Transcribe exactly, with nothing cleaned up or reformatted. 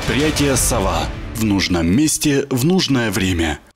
Предприятие «Сова». В нужном месте в нужное время.